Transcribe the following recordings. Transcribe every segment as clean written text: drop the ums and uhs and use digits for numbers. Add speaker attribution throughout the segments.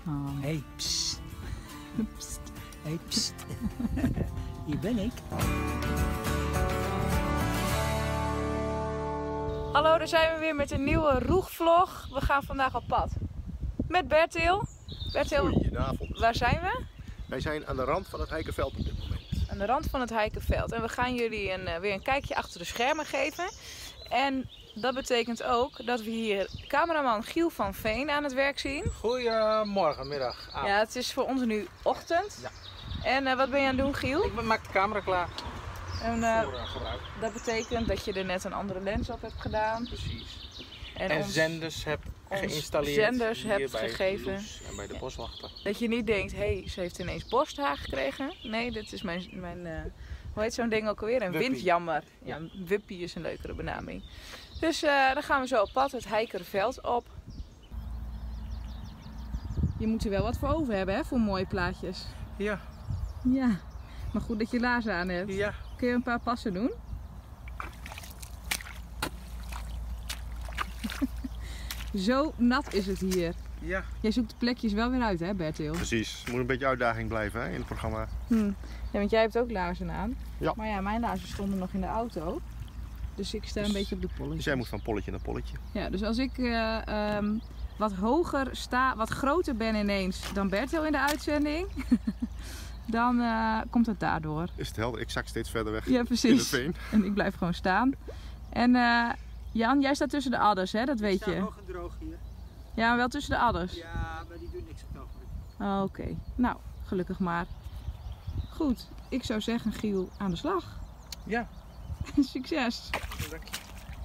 Speaker 1: Oh.
Speaker 2: Hey, psst.
Speaker 1: Pst.
Speaker 2: Hey, psst. Hier ben ik.
Speaker 1: Hallo, daar zijn we weer met een nieuwe roegvlog. We gaan vandaag op pad met Bertil. Bertil,
Speaker 3: Goedenavond.
Speaker 1: waar zijn we?
Speaker 3: Wij zijn aan de rand van het Heikenveld op dit moment.
Speaker 1: Aan de rand van het Heikenveld. En we gaan jullie weer een kijkje achter de schermen geven. En dat betekent ook dat we hier cameraman Giel van Veen aan het werk zien.
Speaker 4: Goedemorgen, middag, avond.
Speaker 1: Ja, het is voor ons nu ochtend.
Speaker 4: Ja.
Speaker 1: En wat ben je aan het doen, Giel?
Speaker 4: Ik maak de camera klaar
Speaker 1: En,
Speaker 4: voor gebruik.
Speaker 1: dat betekent dat je er net een andere lens op hebt gedaan.
Speaker 4: Precies.
Speaker 1: En
Speaker 4: En
Speaker 1: ons-
Speaker 4: zenders heb
Speaker 1: ons
Speaker 4: geïnstalleerd.
Speaker 1: zenders
Speaker 4: hier
Speaker 1: hebt
Speaker 4: bij
Speaker 1: gegeven.
Speaker 4: Loes en bij de boswachter.
Speaker 1: Dat je niet denkt, hé, ze heeft ineens borsthaar gekregen. Nee, dit is mijn hoe heet zo'n ding ook alweer? Een
Speaker 4: Wuppie.
Speaker 1: windjammer. Ja, een wuppie is een leukere benaming. Dus dan gaan we zo op pad het Heikerveld op. Je moet er wel wat voor over hebben, hè, voor mooie plaatjes.
Speaker 4: Ja,
Speaker 1: Ja, maar goed dat je laarzen aan hebt.
Speaker 4: ja.
Speaker 1: Kun je een paar passen doen? Zo nat is het hier.
Speaker 4: Ja.
Speaker 1: Jij zoekt de plekjes wel weer uit, hè, Bertil?
Speaker 3: Precies, het moet een beetje uitdaging blijven hè, in het programma.
Speaker 1: Ja, want jij hebt ook laarzen aan.
Speaker 3: Ja.
Speaker 1: Maar ja, mijn laarzen stonden nog in de auto. Dus ik sta een beetje op de
Speaker 3: Dus
Speaker 1: polletje.
Speaker 3: jij moet van polletje naar polletje.
Speaker 1: Ja, dus als ik wat hoger sta, wat groter ben ineens dan Bertil in de uitzending, dan komt het daardoor.
Speaker 3: Is het helder? Ik zak steeds verder weg
Speaker 1: Ja,
Speaker 3: in het
Speaker 1: precies.
Speaker 3: veen.
Speaker 1: En ik blijf gewoon staan. En Jan, jij staat tussen de adders, hè? Dat weet
Speaker 2: Ik sta
Speaker 1: je.
Speaker 2: hoog en droog hier.
Speaker 1: Ja, maar wel tussen de adders.
Speaker 2: Ja, maar die doen niks op het ogenblik.
Speaker 1: Oké, nou, gelukkig maar. Goed, ik zou zeggen, Giel, aan de slag.
Speaker 4: Ja.
Speaker 1: Succes!
Speaker 4: Dank je.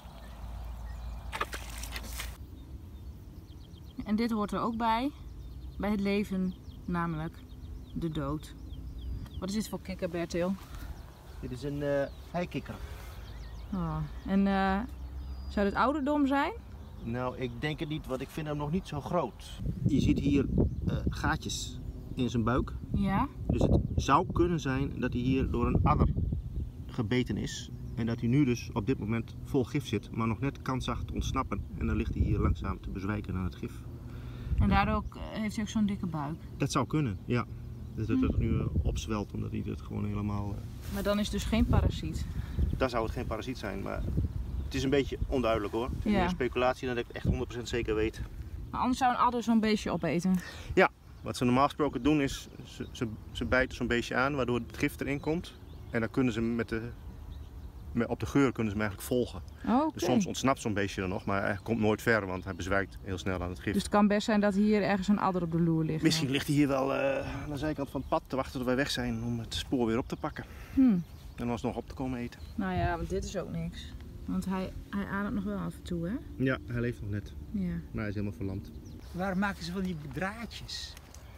Speaker 1: En dit hoort er ook bij het leven, namelijk de dood. Wat is dit voor kikker, Bertil?
Speaker 5: Dit is een heikikker.
Speaker 1: Oh. En zou dit ouderdom zijn?
Speaker 5: Nou, ik denk het niet, want ik vind hem nog niet zo groot. Je ziet hier gaatjes in zijn buik.
Speaker 1: Ja.
Speaker 5: Dus het zou kunnen zijn dat hij hier door een adder gebeten is. En dat hij nu dus op dit moment vol gif zit, maar nog net kansachtig te ontsnappen. En dan ligt hij hier langzaam te bezwijken aan het gif.
Speaker 1: En daardoor ook, heeft hij ook zo'n dikke buik.
Speaker 5: Dat zou kunnen, ja. Dat het nu opzwelt omdat hij het gewoon helemaal...
Speaker 1: Maar dan is het dus geen parasiet.
Speaker 5: Dan zou het geen parasiet zijn, maar het is een beetje onduidelijk hoor. Het is
Speaker 1: Ja.
Speaker 5: meer speculatie dan dat ik het echt 100% zeker weet.
Speaker 1: Maar anders zou een adder zo'n beestje opeten.
Speaker 5: Wat ze normaal gesproken doen is, ze bijten zo'n beestje aan waardoor het gif erin komt. En dan kunnen ze op de geur kunnen ze hem eigenlijk volgen.
Speaker 1: Oh, oké.
Speaker 5: Dus soms ontsnapt zo'n beestje er nog, maar hij komt nooit ver, want hij bezwijkt heel snel aan het gif.
Speaker 1: Dus het kan best zijn dat hier ergens een adder op de loer ligt.
Speaker 5: Misschien ligt hij hier wel aan de zijkant van het pad te wachten tot wij weg zijn om het spoor weer op te pakken. En alsnog op te komen eten.
Speaker 1: Nou ja, want dit is ook niks. Want hij ademt nog wel af en toe, hè?
Speaker 5: Ja, hij leeft nog net,
Speaker 1: Ja.
Speaker 5: maar hij is helemaal verlamd.
Speaker 2: Waarom maken ze van die draadjes?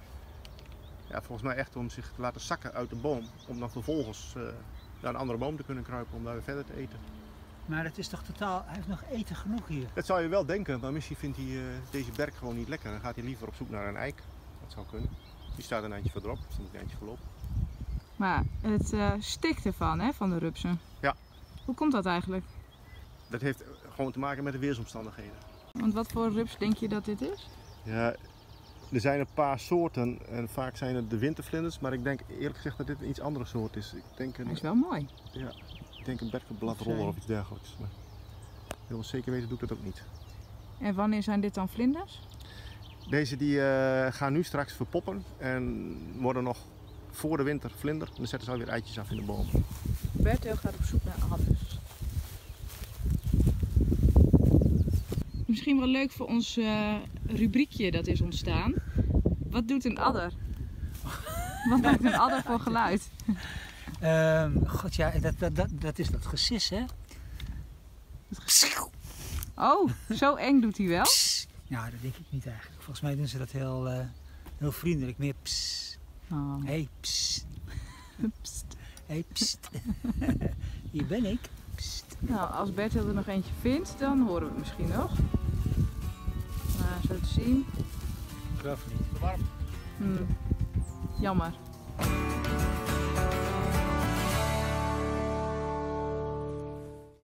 Speaker 5: Ja, volgens mij echt om zich te laten zakken uit de boom, om dan vervolgens naar een andere boom te kunnen kruipen om daar weer verder te eten.
Speaker 2: Maar het is toch totaal, hij heeft nog eten genoeg hier.
Speaker 5: Dat zou je wel denken, maar misschien vindt hij deze berk gewoon niet lekker. Dan gaat hij liever op zoek naar een eik. Dat zou kunnen. Die staat een eindje verderop, is niet een eindje gelopen.
Speaker 1: Maar het stikt ervan, hè, van de rupsen.
Speaker 5: Ja.
Speaker 1: Hoe komt dat eigenlijk?
Speaker 5: Dat heeft gewoon te maken met de weersomstandigheden.
Speaker 1: Want wat voor rups denk je dat dit is?
Speaker 5: Ja, er zijn een paar soorten en vaak zijn het de wintervlinders, maar ik denk eerlijk gezegd dat dit een iets andere soort is. Ik denk
Speaker 1: Hij
Speaker 5: een,
Speaker 1: is wel mooi.
Speaker 5: ja, ik denk een berkenbladroller of iets dergelijks. Maar heel zeker weten doe ik dat ook niet.
Speaker 1: En wanneer zijn dit dan vlinders?
Speaker 5: Deze die gaan nu straks verpoppen en worden nog voor de winter vlinder. En dan zetten ze alweer eitjes af in de boom.
Speaker 1: Bertil gaat op zoek naar adders. Misschien wel leuk voor ons rubriekje dat is ontstaan. Wat doet een adder? Wat maakt een adder voor geluid?
Speaker 2: God ja, dat is dat gesis hè.
Speaker 1: Oh, zo eng doet hij wel.
Speaker 2: Nou, dat denk ik niet eigenlijk. Volgens mij doen ze dat heel vriendelijk. Meer psst.
Speaker 1: Oh.
Speaker 2: Hey, psst.
Speaker 1: Pst.
Speaker 2: Hey, psst. Hier ben ik. Psst.
Speaker 1: Nou, als Bertil er nog eentje vindt, dan horen we het misschien nog. Maar zo te zien.
Speaker 2: Ik geloof het niet.
Speaker 1: Jammer.